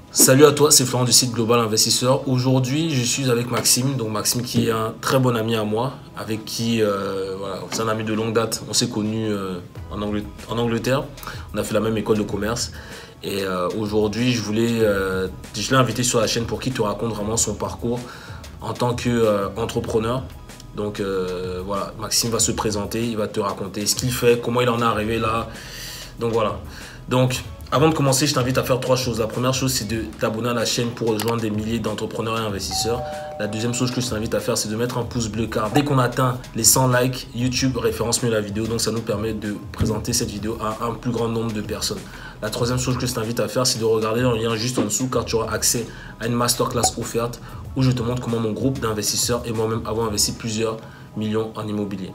Salut à toi, c'est Florent du site Global Investisseur. Aujourd'hui, je suis avec Maxime, donc Maxime qui est un très bon ami à moi, avec qui, voilà, c'est un ami de longue date. On s'est connus en Angleterre, on a fait la même école de commerce. Et aujourd'hui, je l'ai invité sur la chaîne pour qu'il te raconte vraiment son parcours en tant qu'entrepreneur. Donc voilà, Maxime va se présenter, il va te raconter ce qu'il fait, comment il en est arrivé là. Donc voilà. Donc, avant de commencer, je t'invite à faire 3 choses. La première chose, c'est de t'abonner à la chaîne pour rejoindre des milliers d'entrepreneurs et investisseurs. La deuxième chose que je t'invite à faire, c'est de mettre un pouce bleu car dès qu'on atteint les 100 likes, YouTube référence mieux la vidéo. Donc ça nous permet de présenter cette vidéo à un plus grand nombre de personnes. La troisième chose que je t'invite à faire, c'est de regarder le lien juste en dessous car tu auras accès à une masterclass offerte où je te montre comment mon groupe d'investisseurs et moi-même avons investi plusieurs millions en immobilier.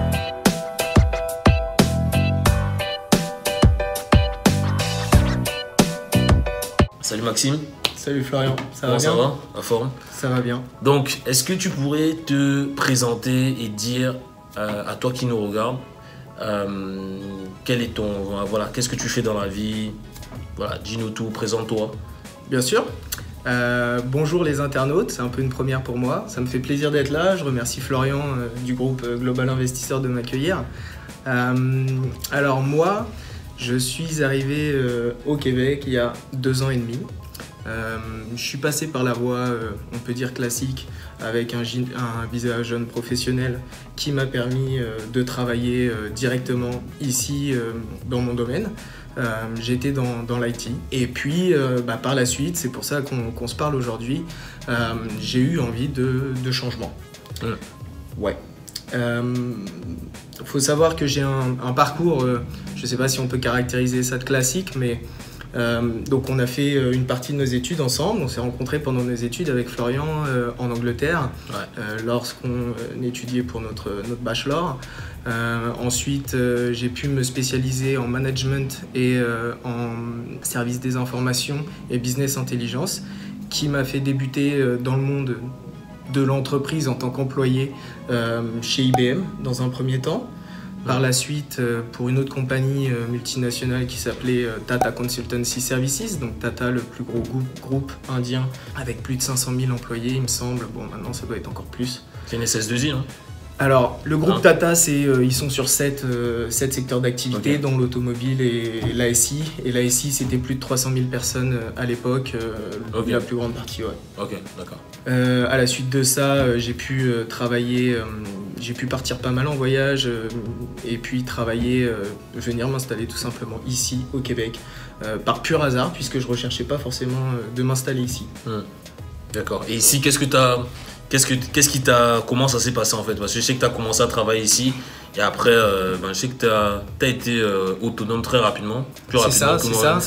Salut Maxime. Salut Florian, ça va Comment bien? ça va? La forme? Ça va bien. Donc, est-ce que tu pourrais te présenter et dire à toi qui nous regarde, quel est voilà, qu'est-ce que tu fais dans la vie? Voilà, dis-nous tout, présente-toi. Bien sûr. Bonjour les internautes, c'est un peu une première pour moi. Ça me fait plaisir d'être là. Je remercie Florian du groupe Global Investisseur de m'accueillir. Alors moi, je suis arrivé au Québec il y a 2 ans et demi. Je suis passé par la voie, on peut dire classique, avec un visa jeune professionnel qui m'a permis de travailler directement ici dans mon domaine. J'étais dans l'IT et puis par la suite, c'est pour ça qu'on se parle aujourd'hui, j'ai eu envie de changement. Ouais. Faut savoir que j'ai un parcours, je ne sais pas si on peut caractériser ça de classique, mais donc on a fait une partie de nos études ensemble. On s'est rencontrés pendant nos études avec Florian en Angleterre, lorsqu'on étudiait pour notre bachelor. Ensuite, j'ai pu me spécialiser en management et en service des informations et business intelligence, qui m'a fait débuter dans le monde de l'entreprise en tant qu'employé chez IBM dans un premier temps. Par la suite, pour une autre compagnie multinationale qui s'appelait Tata Consultancy Services, donc Tata, le plus gros groupe indien avec plus de 500 000 employés, il me semble. Bon, maintenant, ça doit être encore plus. C'est une SS2I, hein? Alors, le groupe Tata, ils sont sur 7 secteurs d'activité, dont l'automobile et l'ASI. Et l'ASI, c'était plus de 300 000 personnes à l'époque, la plus grande partie, ouais. Ok, d'accord. À la suite de ça, j'ai pu travailler, j'ai pu partir pas mal en voyage et puis travailler, venir m'installer tout simplement ici au Québec, par pur hasard, puisque je recherchais pas forcément de m'installer ici. D'accord. Et ici, comment ça s'est passé en fait? Parce que je sais que tu as commencé à travailler ici et après, je sais que tu as été autonome très rapidement. C'est ça.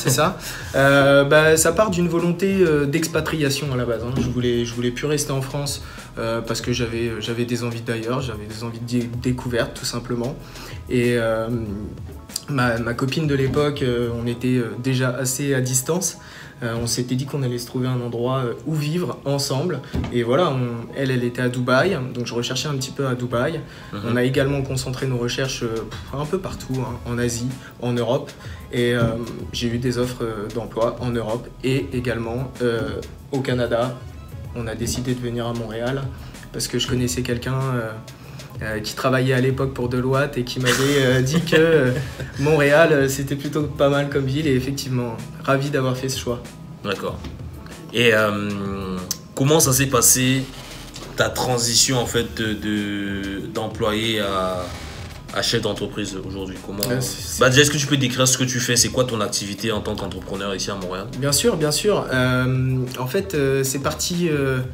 Ça part d'une volonté d'expatriation à la base. Hein. Je voulais plus rester en France parce que j'avais des envies d'ailleurs, j'avais des envies de découverte tout simplement. Et ma copine de l'époque, on était déjà assez à distance. On s'était dit qu'on allait se trouver un endroit où vivre ensemble. Et voilà, elle était à Dubaï, donc je recherchais un petit peu à Dubaï. On a également concentré nos recherches un peu partout, hein, en Asie, en Europe. Et j'ai eu des offres d'emploi en Europe et également au Canada. On a décidé de venir à Montréal parce que je connaissais quelqu'un qui travaillait à l'époque pour Deloitte et qui m'avait dit que Montréal c'était plutôt pas mal comme ville, et effectivement, ravi d'avoir fait ce choix. D'accord. Et comment ça s'est passé ta transition en fait d'employé à chef d'entreprise aujourd'hui? Comment déjà, est-ce que tu peux décrire ce que tu fais? C'est quoi ton activité en tant qu'entrepreneur ici à Montréal? Bien sûr. En fait, c'est parti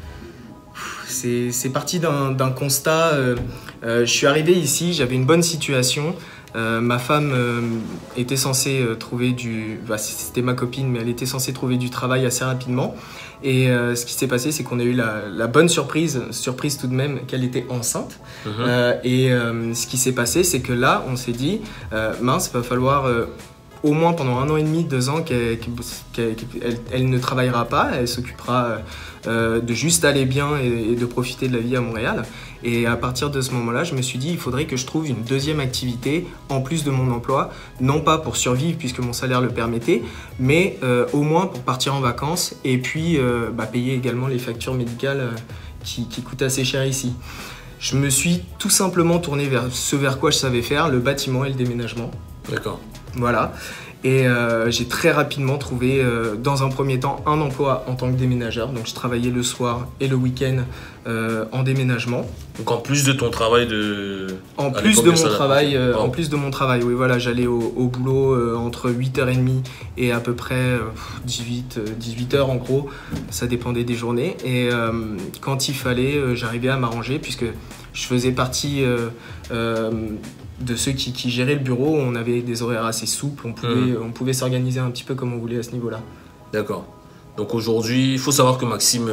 d'un constat. Je suis arrivé ici, j'avais une bonne situation. Ma femme était censée trouver c'était ma copine, mais elle était censée trouver du travail assez rapidement. Et ce qui s'est passé, c'est qu'on a eu la bonne surprise tout de même, qu'elle était enceinte. Ce qui s'est passé, c'est que là, on s'est dit, mince, il va falloir au moins pendant 1 an et demi, 2 ans, qu'elle ne travaillera pas, elle s'occupera de juste aller bien et de profiter de la vie à Montréal. Et à partir de ce moment-là, je me suis dit, il faudrait que je trouve une deuxième activité en plus de mon emploi, non pas pour survivre puisque mon salaire le permettait, mais au moins pour partir en vacances et puis payer également les factures médicales qui coûtent assez cher ici. Je me suis tout simplement tourné vers ce vers quoi je savais faire, le bâtiment et le déménagement. D'accord. Voilà. Et j'ai très rapidement trouvé, dans un premier temps, un emploi en tant que déménageur. Donc je travaillais le soir et le week-end en déménagement. Donc en plus de ton travail de... En plus de mon travail, oui, voilà, j'allais au boulot entre 8h30 et à peu près 18h en gros. Ça dépendait des journées. Et quand il fallait, j'arrivais à m'arranger puisque je faisais partie de ceux qui géraient le bureau. On avait des horaires assez souples, on pouvait s'organiser un petit peu comme on voulait à ce niveau-là. D'accord. Donc aujourd'hui, il faut savoir que Maxime,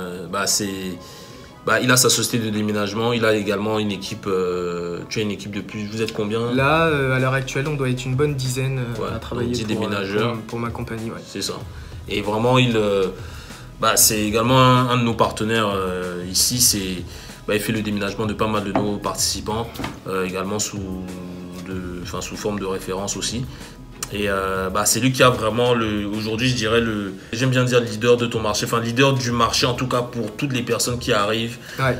il a sa société de déménagement, il a également une équipe, tu as une équipe de plus, vous êtes combien? Là, à l'heure actuelle, on doit être une bonne dizaine à travailler 10 déménageurs. Pour ma compagnie. Ouais. C'est ça. Et vraiment, c'est également un de nos partenaires ici, il fait le déménagement de pas mal de nos participants, également sous forme de référence aussi. Et c'est lui qui a vraiment aujourd'hui, je dirais, j'aime bien dire leader de ton marché, enfin leader du marché en tout cas pour toutes les personnes qui arrivent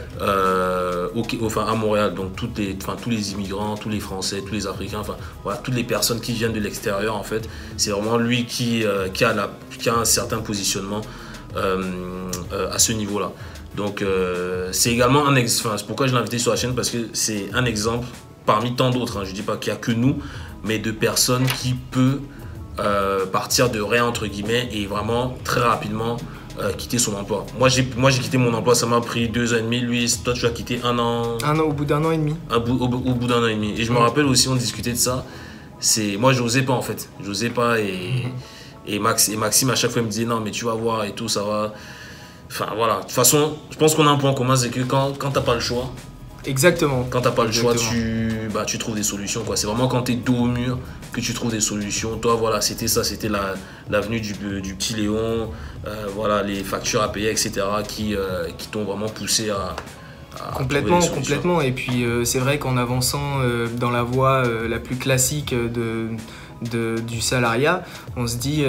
à Montréal. Donc tous les immigrants, tous les Français, tous les Africains, toutes les personnes qui viennent de l'extérieur en fait. C'est vraiment lui qui a un certain positionnement à ce niveau-là. Donc c'est également c'est pourquoi je l'ai invité sur la chaîne, parce que c'est un exemple parmi tant d'autres, je ne dis pas qu'il n'y a que nous, mais de personnes qui peuvent partir de rien entre guillemets et vraiment très rapidement quitter son emploi. Moi j'ai quitté mon emploi, ça m'a pris 2 ans et demi. Lui, toi tu as quitté 1 an. Au bout d'un an et demi. Au bout d'un an et demi. Et je me rappelle aussi, on discutait de ça. Moi j'osais pas en fait. J'osais pas et Maxime à chaque fois il me disait non mais tu vas voir et tout, ça va. Enfin voilà. De toute façon, je pense qu'on a un point commun, c'est que quand t'as pas le choix. Exactement. Quand t'as pas le choix, tu trouves des solutions, quoi. C'est vraiment quand t'es dos au mur que tu trouves des solutions. Toi, voilà, c'était l'avenue du petit Léon, les factures à payer, etc. qui t'ont vraiment poussé à Complètement. Et puis c'est vrai qu'en avançant dans la voie la plus classique du salariat, on se dit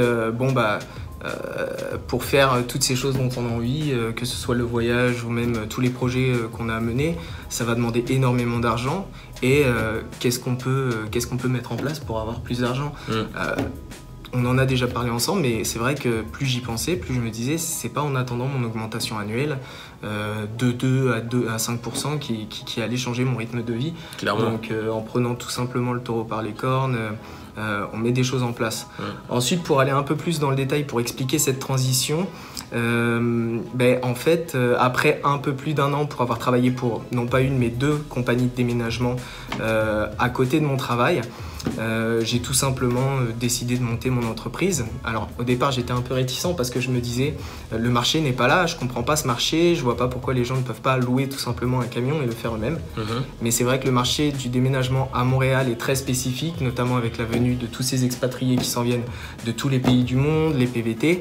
pour faire toutes ces choses dont on a envie, que ce soit le voyage ou même tous les projets qu'on a à mener, ça va demander énormément d'argent. Et qu'est-ce qu'on peut mettre en place pour avoir plus d'argent? On en a déjà parlé ensemble, mais c'est vrai que plus j'y pensais, plus je me disais, c'est pas en attendant mon augmentation annuelle de 2 à 5% qui allait changer mon rythme de vie. Clairement. Donc en prenant tout simplement le taureau par les cornes, on met des choses en place. Ensuite, pour aller un peu plus dans le détail, pour expliquer cette transition, en fait, après un peu plus d'1 an pour avoir travaillé pour non pas une mais 2 compagnies de déménagement à côté de mon travail, j'ai tout simplement décidé de monter mon entreprise. Alors au départ j'étais un peu réticent parce que je me disais le marché n'est pas là, je comprends pas ce marché, je vois pas pourquoi les gens ne peuvent pas louer tout simplement un camion et le faire eux-mêmes. Mais c'est vrai que le marché du déménagement à Montréal est très spécifique, notamment avec la venue de tous ces expatriés qui s'en viennent de tous les pays du monde, les PVT.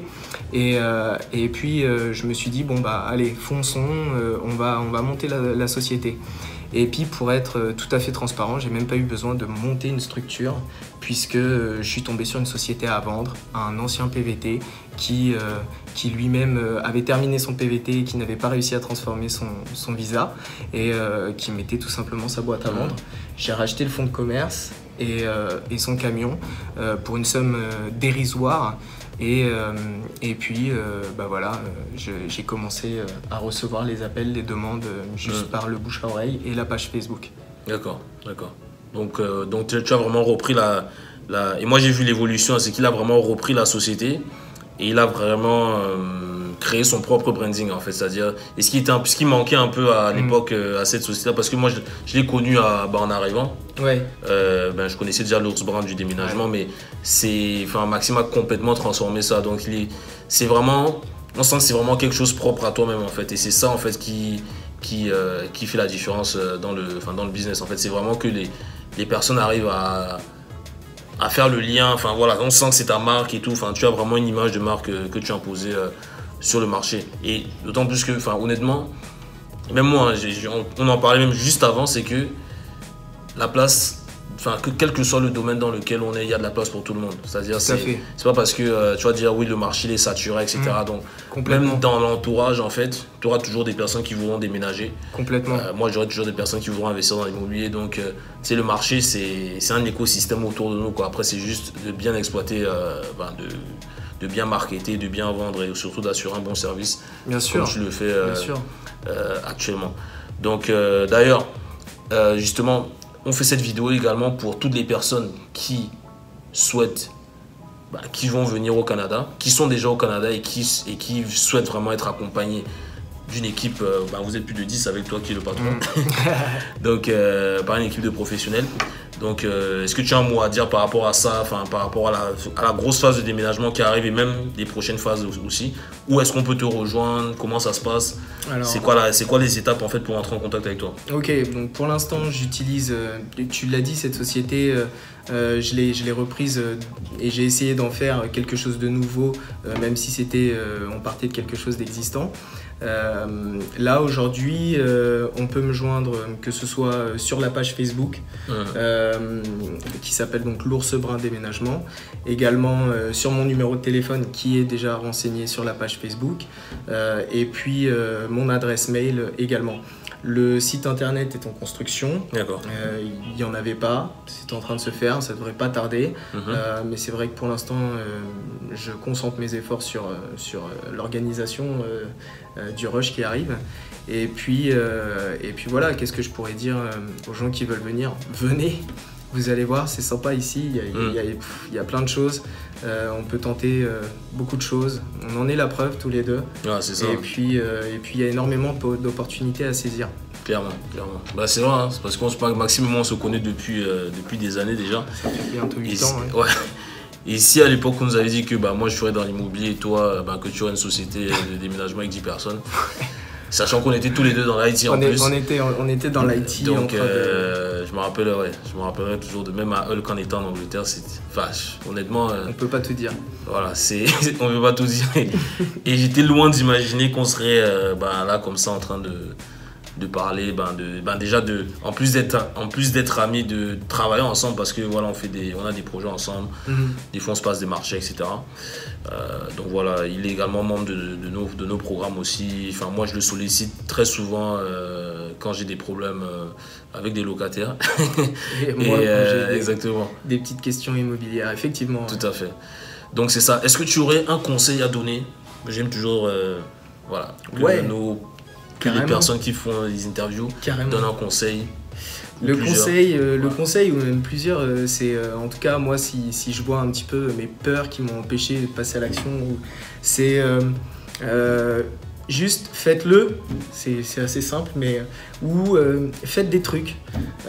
Et puis je me suis dit allez, fonçons, on va monter la société. Et puis pour être tout à fait transparent, j'ai même pas eu besoin de monter une structure puisque je suis tombé sur une société à vendre à un ancien PVT qui lui-même avait terminé son PVT et qui n'avait pas réussi à transformer son visa et qui mettait tout simplement sa boîte à vendre. J'ai racheté le fonds de commerce et son camion pour une somme dérisoire. Et puis j'ai commencé à recevoir les appels, les demandes juste par le bouche à oreille et la page Facebook. D'accord. Donc tu as vraiment repris et moi j'ai vu l'évolution, c'est qu'il a vraiment repris la société et il a vraiment créé son propre branding en fait, c'est-à-dire ce qui manquait un peu à l'époque à cette société-là, parce que moi je l'ai connu en arrivant. Ouais. Je connaissais déjà l'ours brand du déménagement, mais Maxime a complètement transformé ça, donc on sent que c'est vraiment quelque chose propre à toi-même en fait, et c'est ça en fait qui fait la différence dans le business en fait. C'est vraiment que les personnes arrivent à faire le lien, on sent que c'est ta marque et tout, tu as vraiment une image de marque que tu as imposée sur le marché. Et d'autant plus que honnêtement, Même moi, on en parlait même juste avant, c'est que la place, enfin, que quel que soit le domaine dans lequel on est, il y a de la place pour tout le monde. C'est-à-dire, c'est pas parce que tu vas dire oui, le marché il est saturé, etc. Donc, même dans l'entourage, en fait, tu auras toujours des personnes qui voudront déménager. Complètement. Moi, j'aurai toujours des personnes qui voudront investir dans l'immobilier. Donc, le marché, c'est un écosystème autour de nous, quoi. Après, c'est juste de bien exploiter, de bien marketer, de bien vendre et surtout d'assurer un bon service. Bien sûr. Comme tu le fais actuellement. Donc, d'ailleurs, justement, on fait cette vidéo également pour toutes les personnes qui souhaitent, qui vont venir au Canada, qui sont déjà au Canada et qui souhaitent vraiment être accompagnés d'une équipe. Vous êtes plus de 10 avec toi qui est le patron. Donc, par une équipe de professionnels. Donc, est-ce que tu as un mot à dire par rapport à ça, par rapport à la grosse phase de déménagement qui arrive et même les prochaines phases aussi? Où est-ce qu'on peut te rejoindre? Comment ça se passe? C'est quoi les étapes en fait pour entrer en contact avec toi? Ok, donc pour l'instant j'utilise, tu l'as dit, cette société, je l'ai reprise et j'ai essayé d'en faire quelque chose de nouveau, même si on partait de quelque chose d'existant. Là aujourd'hui on peut me joindre que ce soit sur la page Facebook qui s'appelle donc l'Ours Brun Déménagement, également sur mon numéro de téléphone qui est déjà renseigné sur la page Facebook, et puis mon adresse mail également. Le site internet est en construction. D'accord. Il n'y en avait pas, c'est en train de se faire, ça ne devrait pas tarder. Mais c'est vrai que pour l'instant, je concentre mes efforts sur l'organisation du rush qui arrive. Et puis voilà, qu'est-ce que je pourrais dire aux gens qui veulent venir? Venez, vous allez voir, c'est sympa ici, il y a plein de choses. On peut tenter beaucoup de choses. On en est la preuve tous les deux. Ah, c'est ça. Et puis il y a énormément d'opportunités à saisir. Clairement. C'est vrai, hein, c'est parce qu'on se parle, Maxime et moi on se connaît depuis des années déjà. Ça fait bientôt 8 ans. Ouais. Et si à l'époque on nous avait dit que moi je serais dans l'immobilier et toi que tu aurais une société de déménagement avec 10 personnes, sachant qu'on était tous les deux dans l'IT en plus. On était dans l'IT. Donc je me rappellerai toujours de même à Hull quand on était en Angleterre. Honnêtement. On peut pas tout dire. Voilà, on peut pas tout dire. Et j'étais loin d'imaginer qu'on serait là comme ça en train de parler, déjà en plus d'être amis, de travailler ensemble parce que voilà, on a des projets ensemble, des fois on se passe des marchés, etc. Donc voilà, il est également membre de nos programmes aussi. Enfin, moi je le sollicite très souvent quand j'ai des problèmes avec des locataires. Et moi, j'ai exactement. Des petites questions immobilières, effectivement. Tout à fait. Donc c'est ça. Est-ce que tu aurais un conseil à donner? J'aime toujours que les personnes qui font les interviews donnent un conseil. Le conseil ou même plusieurs, c'est en tout cas moi si je vois un petit peu mes peurs qui m'ont empêché de passer à l'action, c'est juste faites-le, c'est assez simple, mais faites des trucs.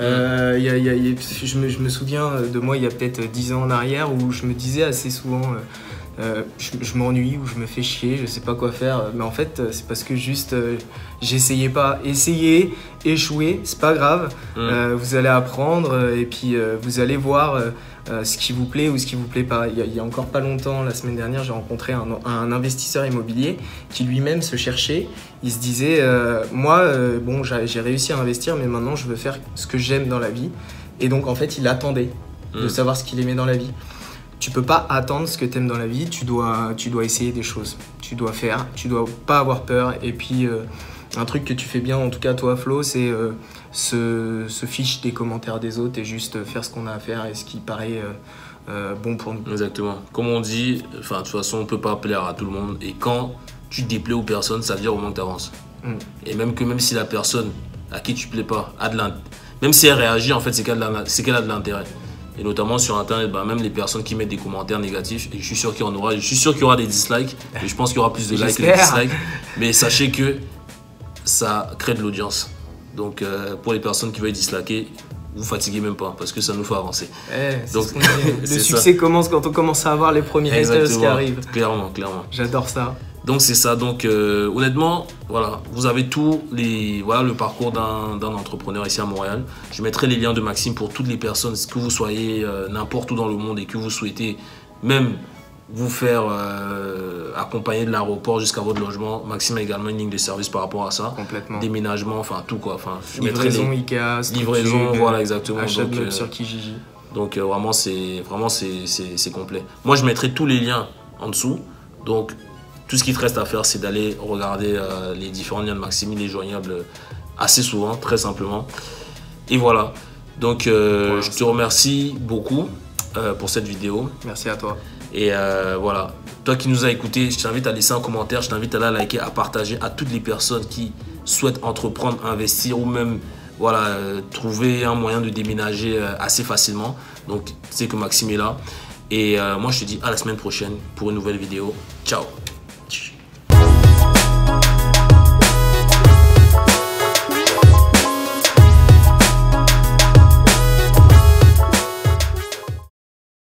Je me souviens de moi il y a peut-être 10 ans en arrière où je me disais assez souvent je m'ennuie ou je me fais chier, je sais pas quoi faire, mais en fait c'est parce que juste j'essayais pas. Essayez, échouez, c'est pas grave, vous allez apprendre et puis vous allez voir ce qui vous plaît ou ce qui vous plaît pas. Il y a encore pas longtemps, la semaine dernière, j'ai rencontré un investisseur immobilier qui lui-même se cherchait. Il se disait j'ai réussi à investir mais maintenant je veux faire ce que j'aime dans la vie, et donc en fait il attendait de savoir ce qu'il aimait dans la vie. Tu peux pas attendre ce que tu aimes dans la vie, tu dois essayer des choses, tu dois faire, tu dois pas avoir peur. Et puis un truc que tu fais bien, en tout cas toi Flo, c'est se fiche des commentaires des autres et juste faire ce qu'on a à faire et ce qui paraît bon pour nous. Exactement. Comme on dit, de toute façon on peut pas plaire à tout le monde, et quand tu déplais aux personnes, ça veut dire au moins que tu avances. Et même si la personne à qui tu plais pas même si elle réagit, en fait c'est qu'elle a de l'intérêt. Et notamment sur internet, même les personnes qui mettent des commentaires négatifs, et je suis sûr qu'il y aura des dislikes, et je pense qu'il y aura plus de likes que de dislikes, mais sachez que ça crée de l'audience. Donc pour les personnes qui veulent disliker, vous fatiguez même pas parce que ça nous fait avancer. Donc le succès commence quand on commence à avoir les premiers haters qui arrivent. Clairement. J'adore ça. Donc c'est ça. Donc honnêtement, voilà, vous avez le parcours d'un entrepreneur ici à Montréal. Je mettrai les liens de Maxime pour toutes les personnes, que vous soyez n'importe où dans le monde et que vous souhaitez même vous faire accompagner de l'aéroport jusqu'à votre logement. Maxime a également une ligne de service par rapport à ça. Complètement. Déménagement, enfin tout quoi. Enfin, je livraison, Ikea, livraison, voilà exactement. Achat de meubles sur Kijiji. Donc vraiment c'est complet. Moi je mettrai tous les liens en dessous. Donc tout ce qui te reste à faire, c'est d'aller regarder les différents liens de Maxime. Il est joignable assez souvent, très simplement. Et voilà. Donc je te remercie beaucoup pour cette vidéo. Merci à toi. Et voilà, toi qui nous as écoutés, je t'invite à laisser un commentaire, je t'invite à la liker, à partager à toutes les personnes qui souhaitent entreprendre, investir ou même voilà, trouver un moyen de déménager assez facilement. Donc, tu sais que Maxime est là. Et moi, je te dis à la semaine prochaine pour une nouvelle vidéo. Ciao!